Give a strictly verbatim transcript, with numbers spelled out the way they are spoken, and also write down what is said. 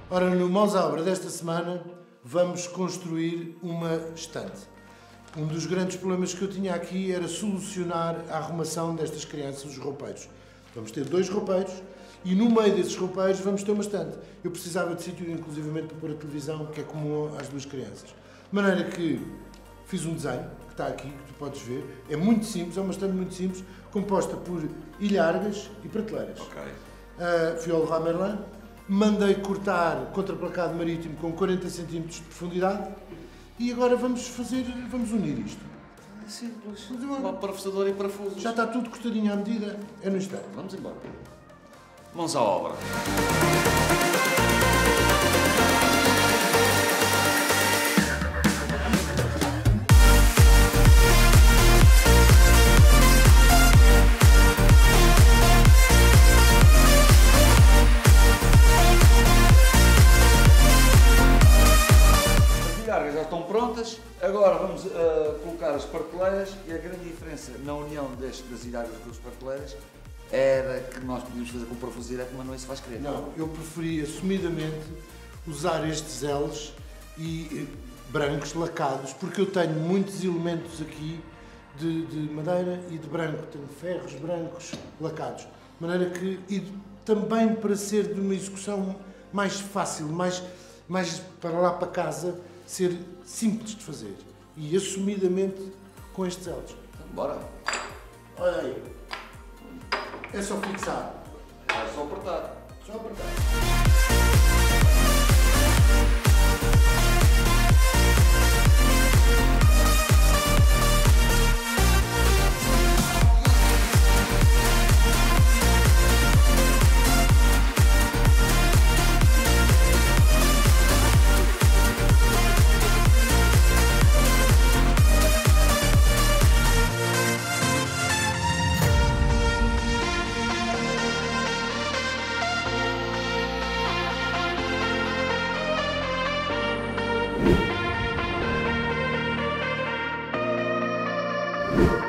Ora, no Mãos à Obra desta semana vamos construir uma estante. Um dos grandes problemas que eu tinha aqui era solucionar a arrumação destas crianças, os roupeiros. Vamos ter dois roupeiros e no meio desses roupeiros vamos ter uma estante. Eu precisava de sítio, inclusivamente, para pôr a televisão, que é comum às duas crianças. De maneira que fiz um desenho, que está aqui, que tu podes ver. É muito simples, é uma estante muito simples, composta por ilhargas e prateleiras. Ok. Uh, fui ao Leroy Merlin, mandei cortar contraplacado marítimo com quarenta centímetros de profundidade e agora vamos fazer, vamos unir isto. É simples. Vamos embora. Uma parafusadora e parafusos. Já está tudo cortadinho à medida, é no instante. Vamos embora. Mãos à obra. Já estão prontas, agora vamos uh, colocar as prateleiras e a grande diferença na união deste, das ilhargas com as prateleiras era que nós podíamos fazer com parafuso direto, mas não é isso que vais querer. Não, eu preferi assumidamente usar estes L's e eh, brancos lacados, porque eu tenho muitos elementos aqui de, de madeira e de branco, tenho ferros brancos lacados, de maneira que, e também para ser de uma execução mais fácil, mais, mais para lá para casa, ser simples de fazer e assumidamente com estes L's. Então, bora. Olha aí, é só fixar. É só apertar. Só apertar. You